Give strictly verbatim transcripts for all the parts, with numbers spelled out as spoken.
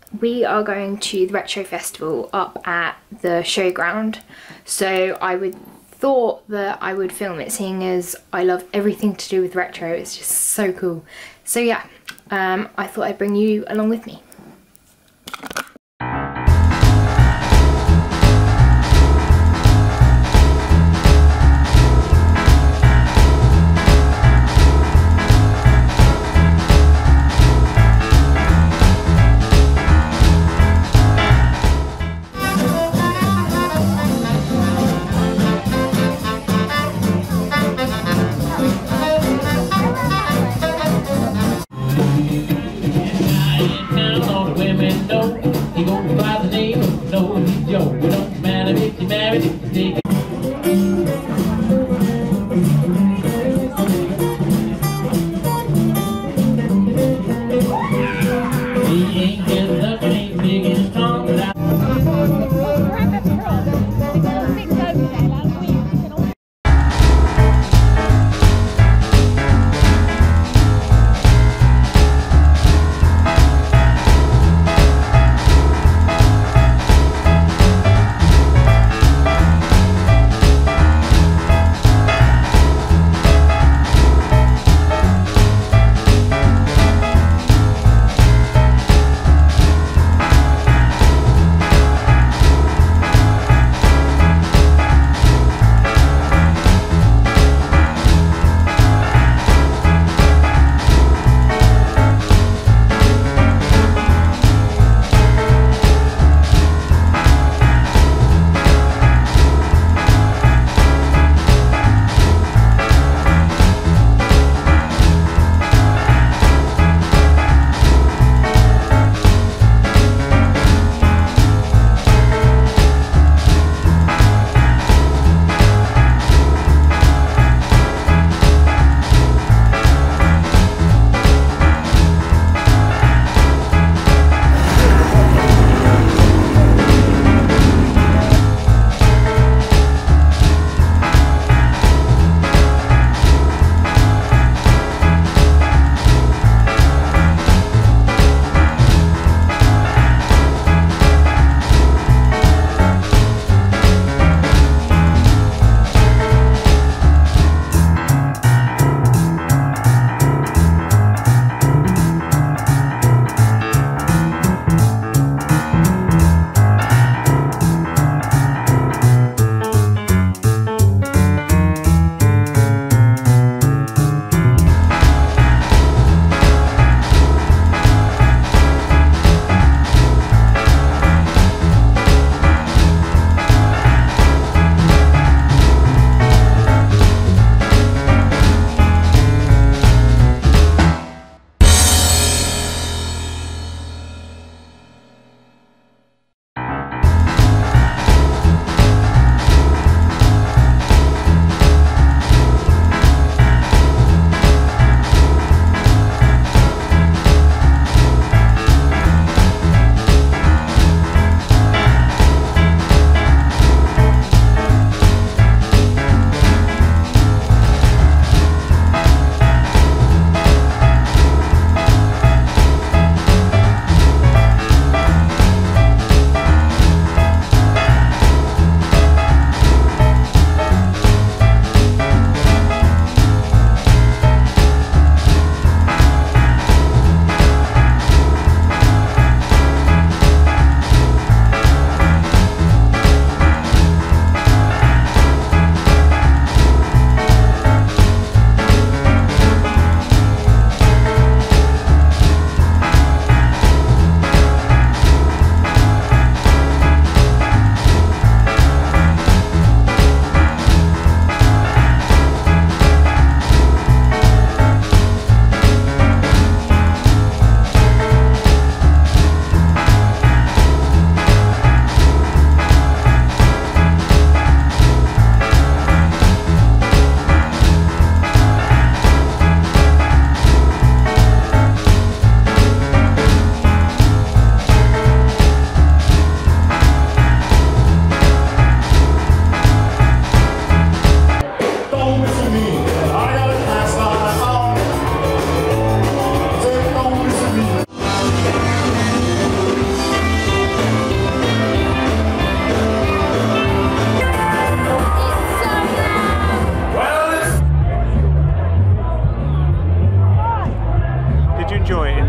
we are going to the Retro Festival up at the showground, so I would thought that I would film it, seeing as I love everything to do with retro. It's just so cool. So yeah, um, I thought I'd bring you along with me.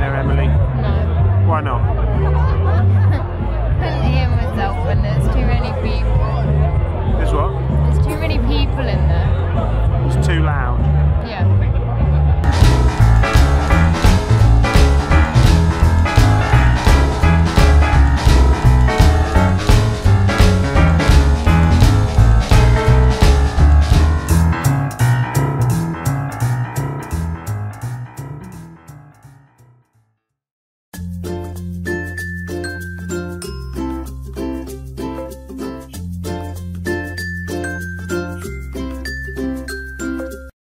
there, Emily? No. Why not? Couldn't hear myself when there's too many people. There's what? There's too many people in there. It's too loud. Yeah.